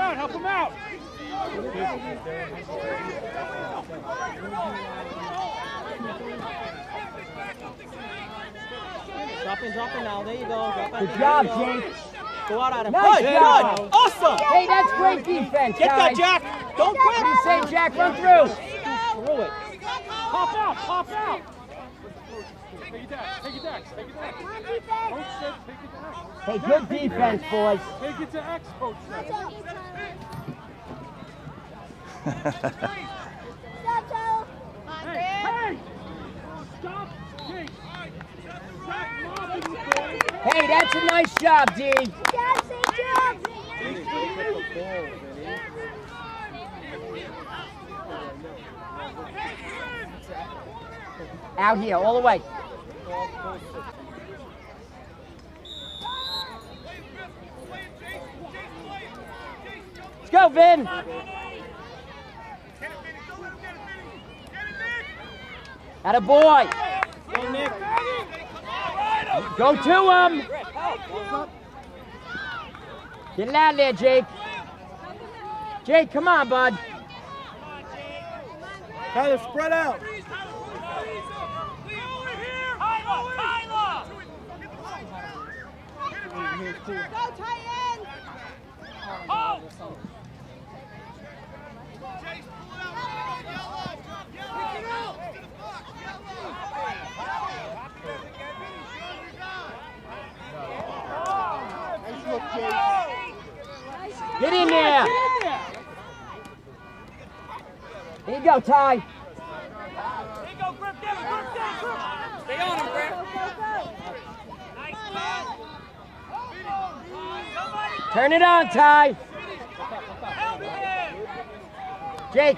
out, help him out. Drop in now. There you go. Good job, Jake. Go out at him. Nice job. Good. Awesome. Hey, that's great defense, Get guys. that, Jack. Don't quit. What do you say, Jack? Run through. Through it. Pop out, pop out. Take it back, take it back, take it back. Coach said take it back. Hey, good defense, boys. Take it to X, coach said. Hey! Stop, Jake. Stop mobbing the ball. Hey, that's a nice job, D. Out here, all the way. Let's go, Vin. Atta boy. Go to him. Get it out there, Jake. Jake, come on, bud. Tyler, spread out. Go, tight end! Oh! Get in there. Here you go, Ty. Here you go, grip down, grip down, grip! Stay on him, grip! Nice pass! Turn it on, Ty. Jake.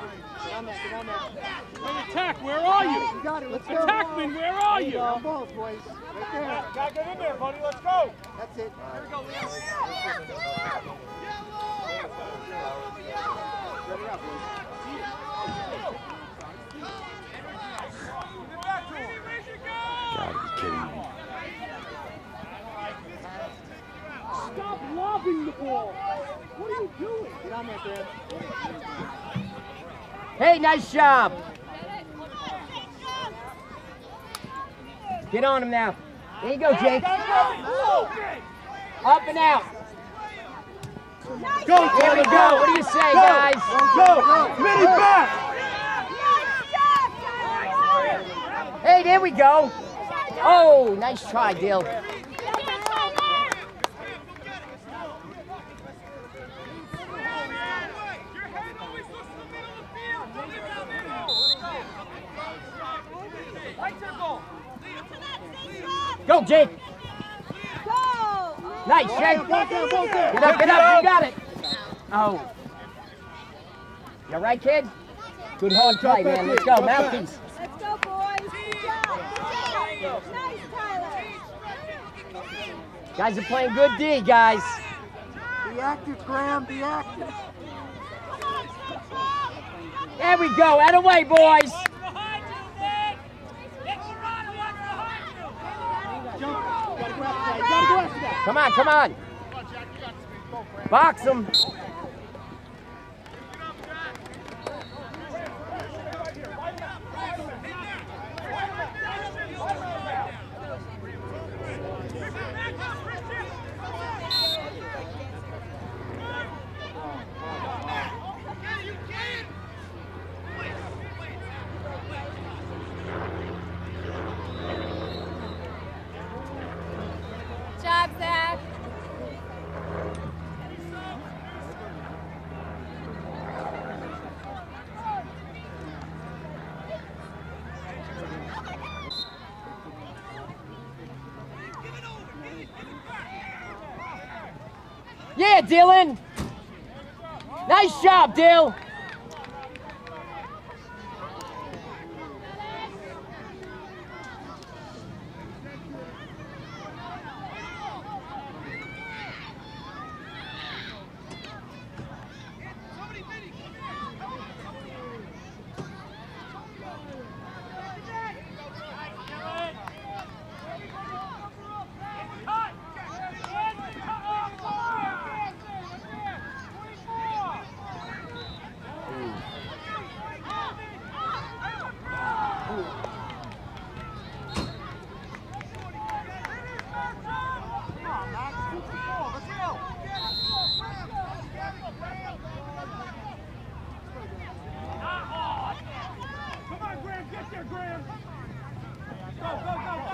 Attack, where are you? Attackman, where are you? Balls, boys. Right there. Gotta get in there, buddy. Let's go. That's it. Here we go, Leo. Gotta be kidding me. Stop lobbing the ball. What are you doing? Get on there, Brad. Hey, nice job. Get on him now. There you go, Jake. Up and out. Go, There we go. What do you say, guys? Go. Mini back. Hey, there we go. Oh, nice try, Dill. Go, Jake. Nice, Jake. Get up, you got it. Oh. You all right, kid? Good hard play, man. Let's go, mouthpiece. Let's go, boys. Good job. Nice, Tyler. Guys are playing good D, guys. Be active, Graham. Be active. There we go. Out of way, boys. Come on, come on. Box him. Job, Zach. Yeah, Dylan. Nice job, Dill.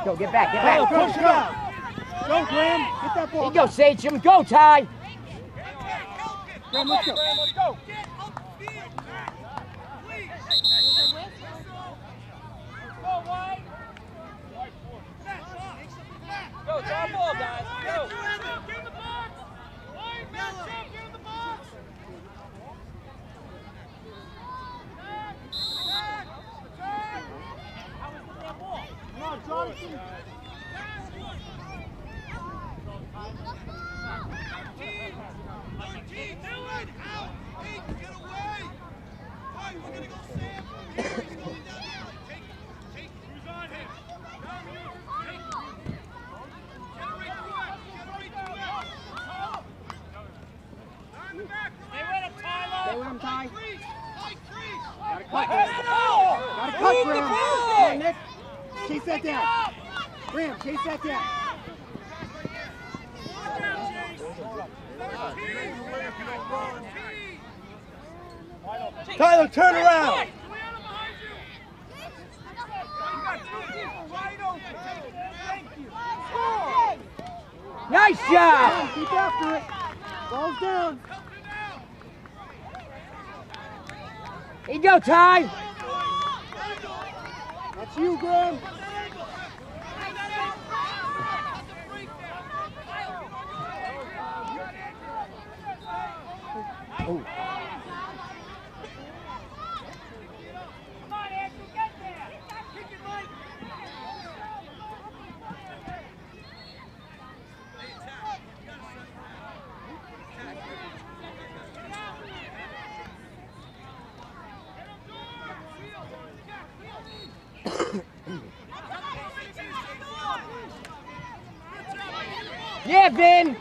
Go, get back, get Tyler, back. push it out. Go, Graham. Get that Here ball. you go, Sachem. Go, Ty. Graham, let's go. Let's go. Go, it's our ball, guys. Go. Come on, Jonathan. Stay with him, Ty. Gotta cut, Graham. Come on, Nick. Chase that down. Graham, chase that down. Tyler, turn around. Nice job. Keep after it. Ball's down. Here you go, Ty. That's you, Graham. Oh. Yeah, Vin.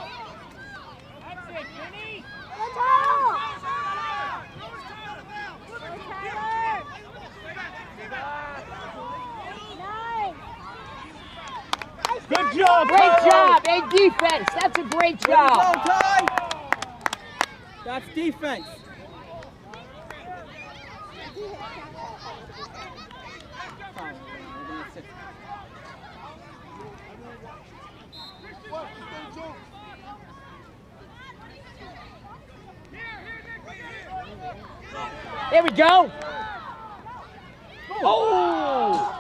Good job, Great Tyler. job. Hey, defense. That's a great job. Go, Ty. That's defense. There we go. Oh!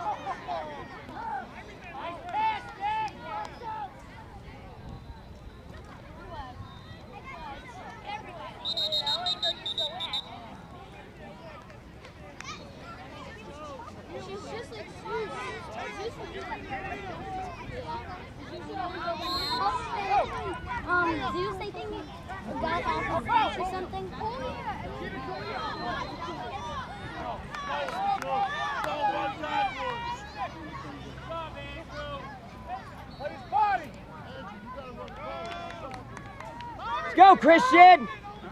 Do you say thing about off or something? Let's go, Christian.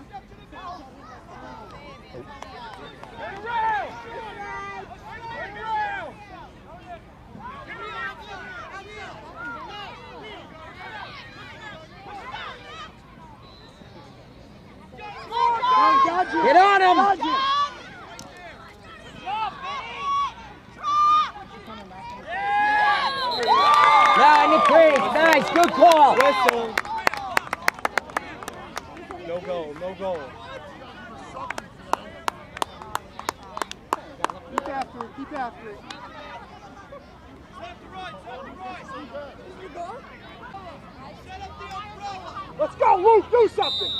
Get on him. Nice, good call. Whistle. No goal, no goal. Keep after it, keep after it. Let's go, Luke, do something!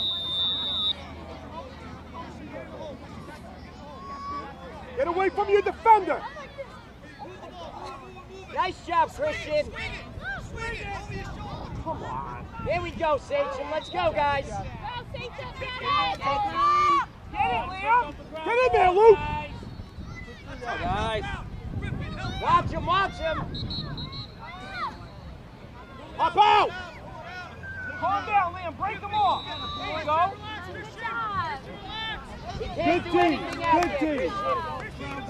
Get away from your defender! Nice job, Christian. Come on. There we go, Sachem. Let's go, guys. Get it, Liam! Get in there, Luke! Guys. Watch him, watch him. Up out! Calm down, Liam. Break them off. There you go. He can't Good do team, anything out good there, team. Christian.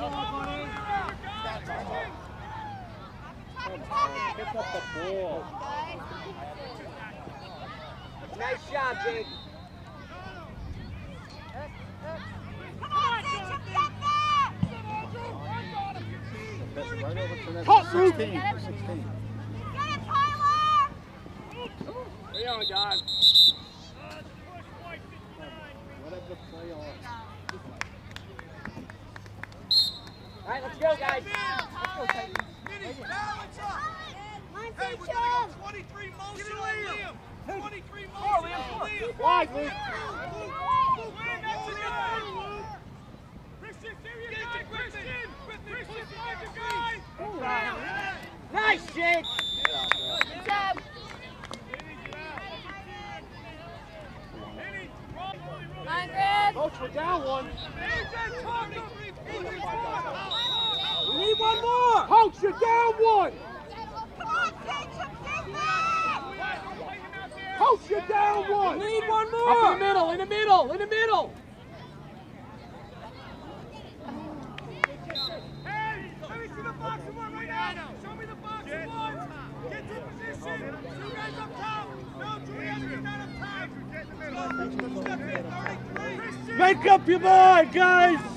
Pick up the ball. Nice job, Jake. Right over to that Cut, Luke. 16. 16. Stay on, guys. Whatever the play on. All right, let's go, guys. Minnie's balance up. Hey, we're gonna go 23 motion on Liam. 23 motion on Liam. Wide, Luke. Nice, Jake. Good job. Come on, Griff. Coach, we're down one. We need one more. Coach, you're down one. Coach, you're down one. We need one more. Up in the middle, in the middle, in the middle. Hey, let me see the box of one right now. Show me the box of one. Get to position. Two guys up top. No, Julian, you're not up top. Step in, 33. Make up your mind, guys. Tell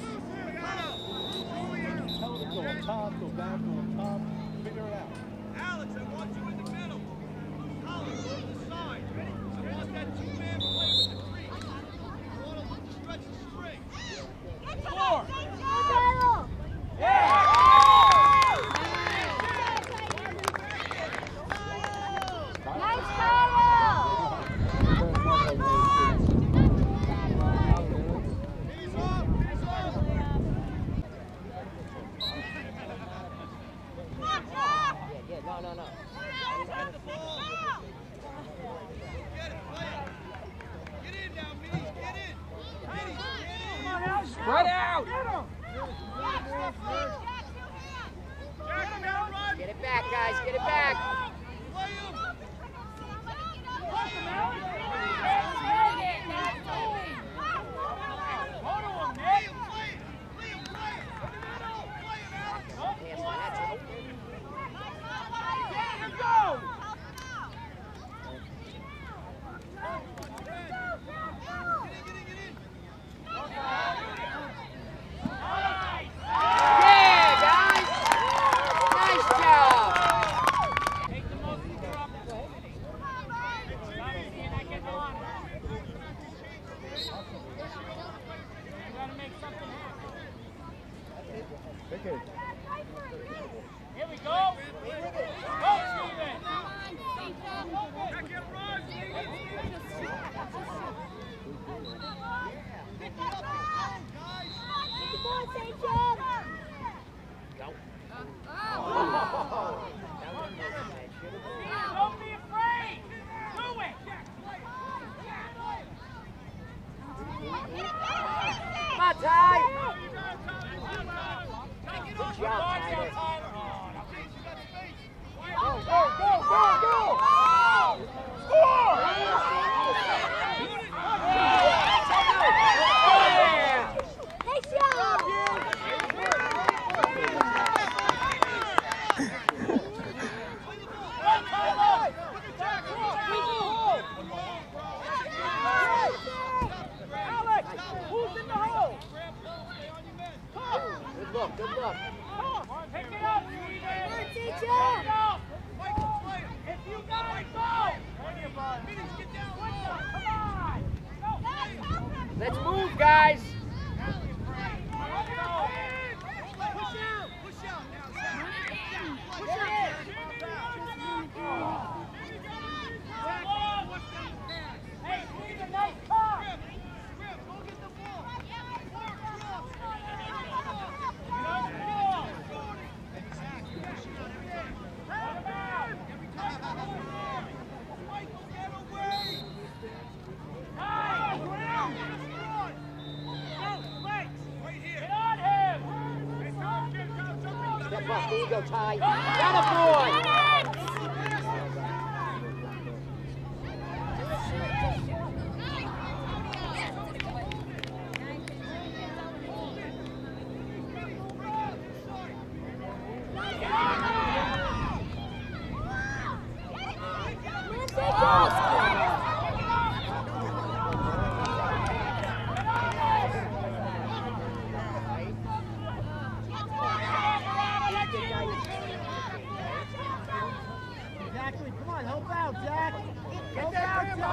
them to go on top, go back, go on top. Figure it out. Alex, I want you in the middle. Collins, on the side. I want that two-man play with the three. I want to stretch the string. Four. Nice battle. He's up. He's up. No. Get it, play it. Get in now, Minnie. Get in. Minnie, get in. Spread out. Jack, now run. Get it back, guys. Get it back. Play him. Yeah, guys. Nice job. Take it. Here we go. Go, Steven. Back in front. Don't be afraid. Do it. Come on, Ty. Good job, Tyler. Go. Nice job. Alex, who's in the hole? Good look. Pick it up, Steven. Good Pick teacher. it up. Michael, play it. If you got it, go. Minnie, get down. Come on. Let's move, guys. Push out now, Zach. Push out. Hey, Steven, nice car. Grip, go get the ball. Michael, get away. Right here. Get on him. Step up. There you go, Ty. Got a boy. Good on, help out, Jack. Help out, Jack.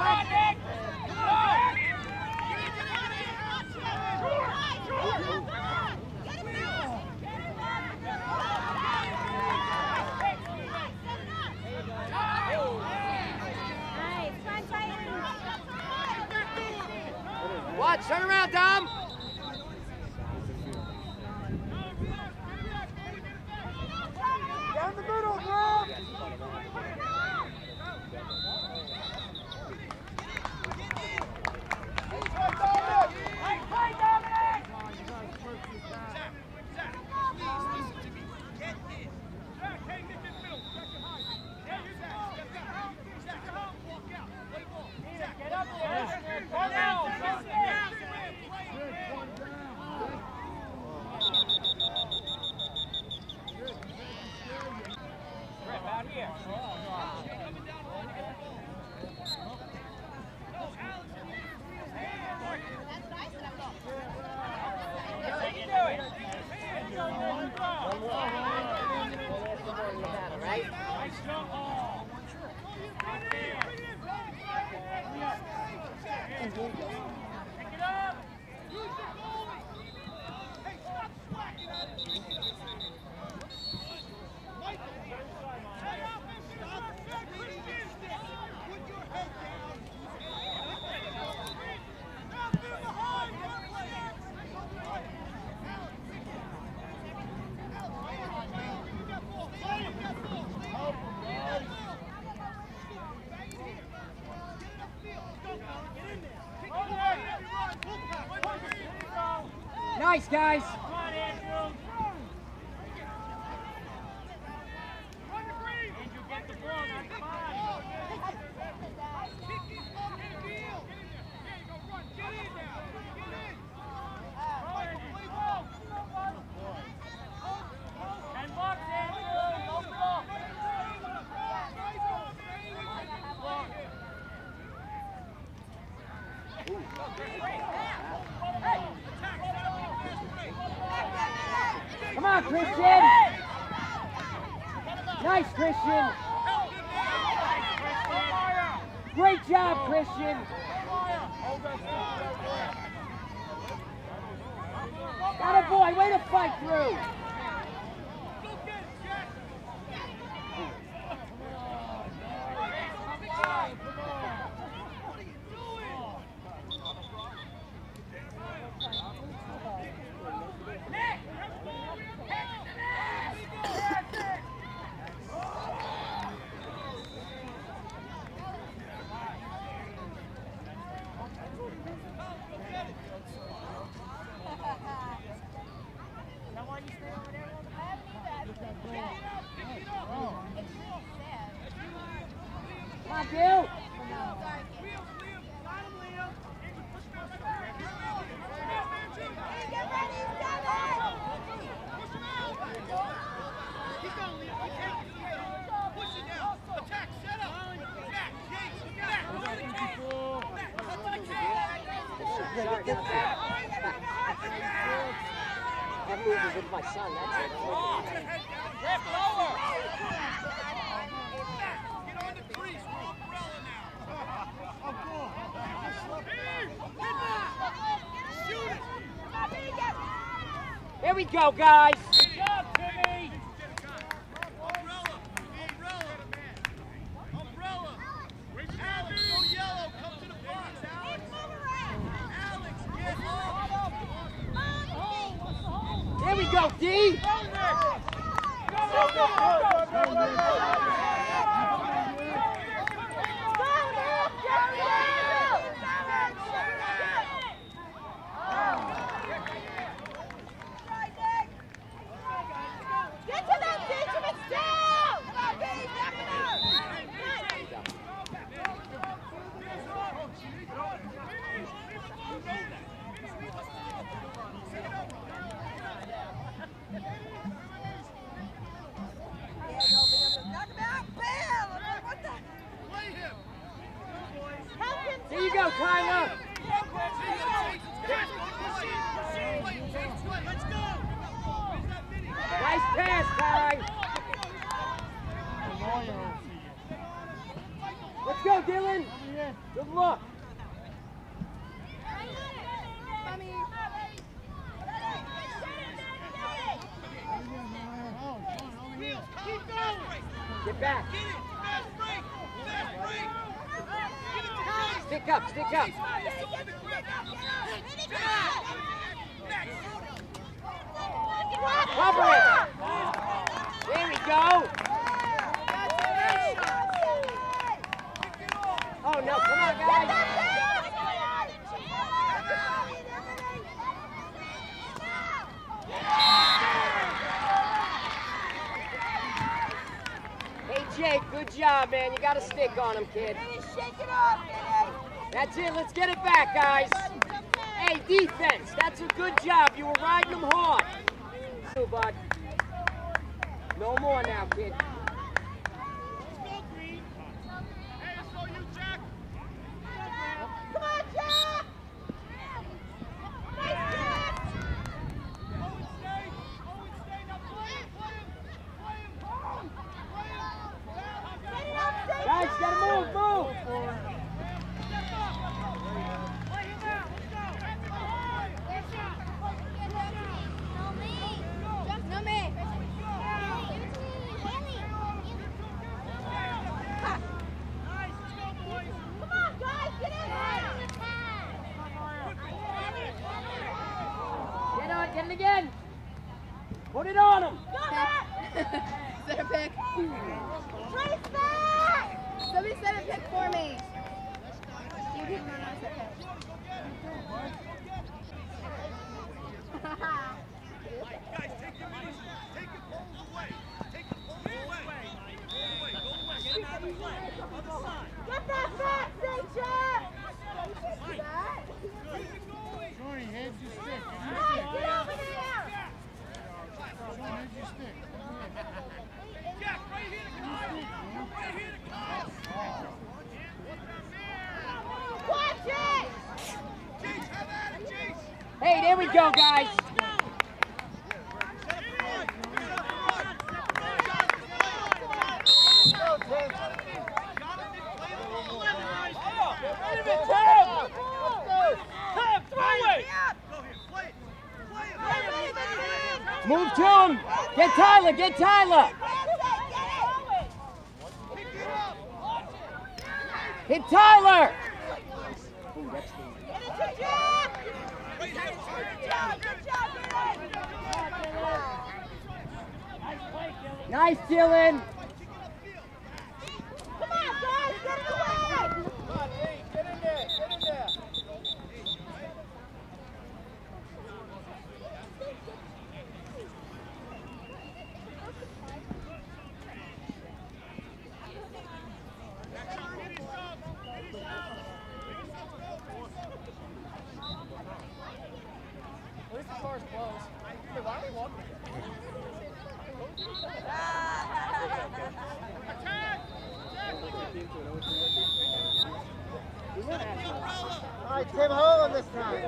Watch, turn around, Dom. Down the middle, bro! Nice, guys. Come on, Christian! Nice, Christian! Great job, Christian! Got a boy, way to fight through! Come on, Gil! That move is with my son, that's it. Get lower! Get on the crease, we're umbrella now. Shoot it! Here we go, guys! Good job, Timmy! Umbrella! Umbrella! Alex, go yellow! Come to the box, Alex! Alex, get off! Here we go, D! Get to that ditch and it's down! Come on, baby, back it up! Knock him out, bam! What the? Play him! Help him, Here you go, Tyler! Let's go! Nice pass, Ty! Good look. Keep going. Get back. Get it. Fast break. Fast break. Get it to Chase. Stick up, stick up. Cover it. There we go. Oh no, come on guys. Hey Jake, good job man. You got a stick on him, kid. Shake it off, That's it, let's get it back, guys. Hey, defense, that's a good job. You were riding them hard. Bud. No more now, kid. Let's go, Green. Hey, let's go, you, Jack. Come on, Jack! Nice, Jack! Owen, stay. Owen, stay. Now play him. Play him. Play him. Play him. Get it up, Jack! Guys, gotta move, move. Step up. Play him out. Let's go. No, me! Nice. Let's go, boys. Come on, guys, get in there! Get it again. Put it on him. Is that a pick? Trace back! Somebody set a pick for me. You didn't know I said pick. Guys, take your knees. Take it away. Take it away. Go away. Get him out of the play. Other side. Get that back, Sanchez! Johnny, head your stick. Hey, get over there! Johnny, head your stick. Jack, right here to Kyle. Right here to Kyle. Watch it! Chase, have at it, Chase. Hey, there we go, guys. Move to him. Get Tyler, get Tyler. Hit Tyler. Nice, Dylan. Come on, guys, get it away! Come on, Nate, get in there, get in there. At least the car's closed. Hey, why are we walking? All right, Tim Holland this time.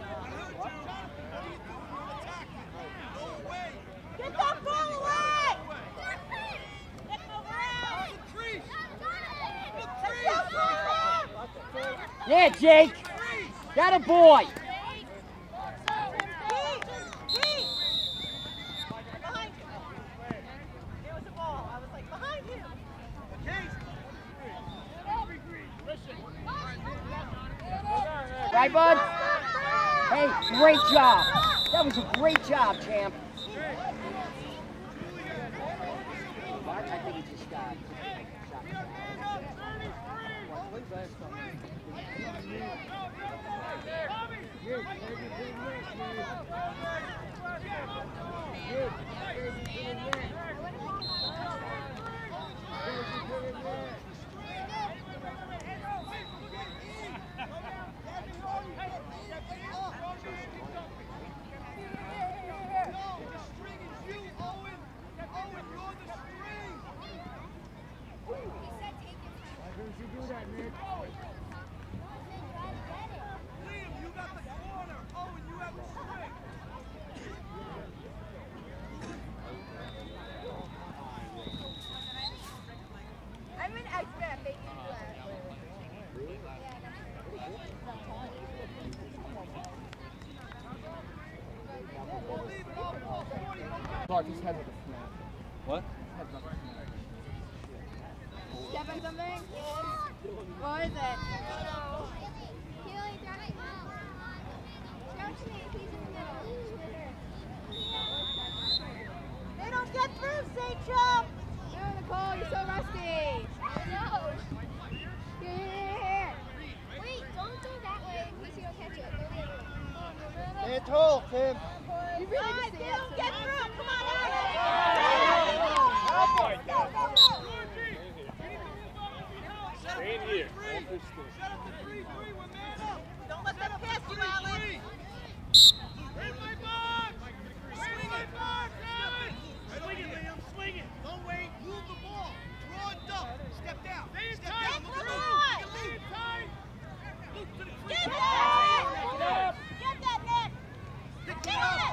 Get that ball away! Yeah, Jake. Got a boy. Right, bud? Hey, great job. That was a great job, champ. I think he just got His head with a snap. What? Head with a snap. Step on something? What is it? They don't get through, Sachel! No, Nicole, you're so rusty. No. Here. Wait, don't go that way in case you don't catch it. Go the other way. Stay tall, Tim. You really Guys, just they don't get through. Come on, Stay in here. Set up the 3-3, we're man up. Don't let them pass you, Alex. Where's my box? Where's my box, Alex? Swing it, Liam, swing it. Don't wait, move the ball. Draw and dump. Step down. Step down. Look at Luke. Luke tight. Luke to the crease. Get that! Get that, Nick! Get out.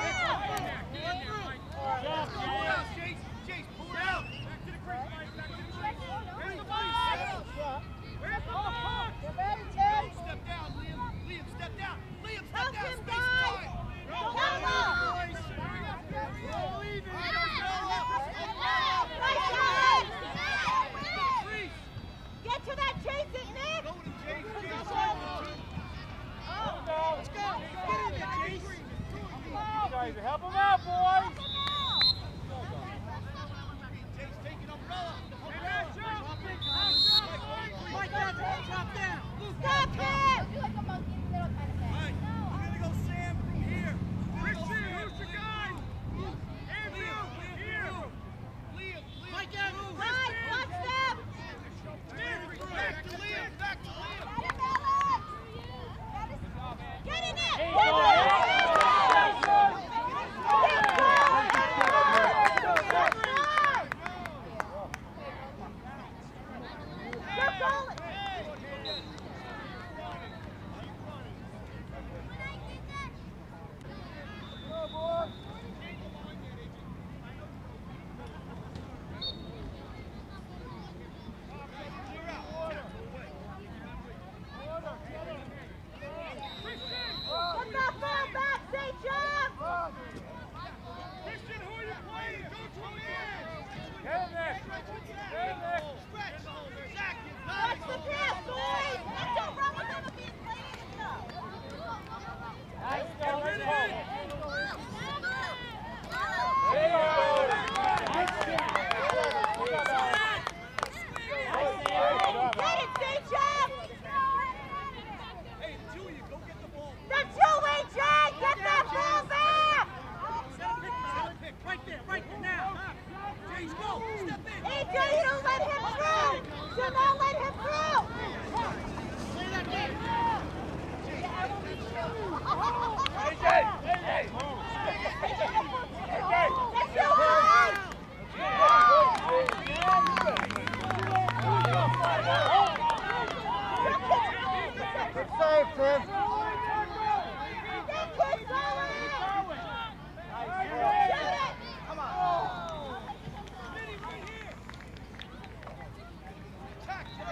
Pull out, Chase. Chase, pull it out. Back to the crease, Mike. Back to the crease. Where's the box? Where's the box? Get ready, Tim! Step down, Liam. Liam, step down. Liam, step Help down. him, Space guys. time. Help Go, him. boys. Roll even. Nice guys! Crease. Get to that chase it, Nick! Go with him, Chase. Chase. Let's go. Get in there, Chase. You guys help him out, boys. Chase, take an umbrella. Mike, that's drop down. Stop him! You like a monkey in the middle kind of thing. All right, we're gonna go Sam here. Christian, who's your guy? Andrew, here. Liam, Mike, move. Guys, watch them! Back to Liam, back to Liam. Get him, Alex! Get in it! Hey, Get go, in it! You're going! Get that ball back, Sachel! Christian, who are you playing? Go to the end. Get in there. Get in there. Stretch. Zach, you got Watch it. the pass, boys! Let's don't run with them being played and stuff! Nice go, let's go. Get it, Sachel! Hey, the two of you, go get the ball. The two-way check! Get that ball back! Set a pick. Right there now. Chase, go. Step in. AJ, you don't let him through! Do not let him through! That's your line! Good save, Tim. Keep going! Shoot it! Come on. Smitty, right here. Attack,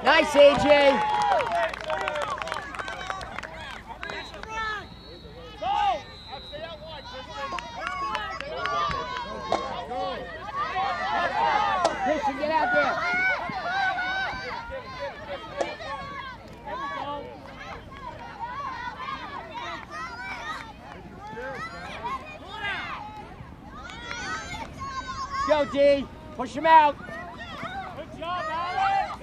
Nice, AJ. Christian, get out there. Go, D. Push him out. Good job, Alex.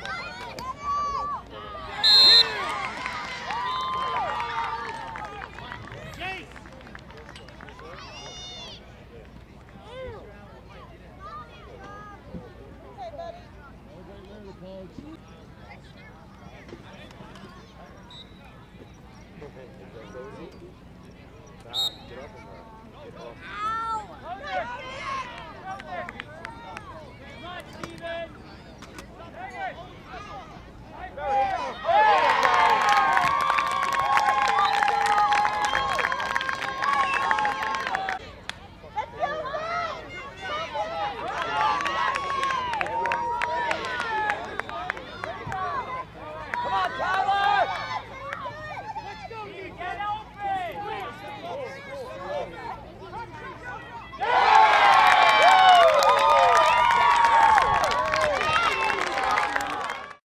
Chase. Hey, buddy.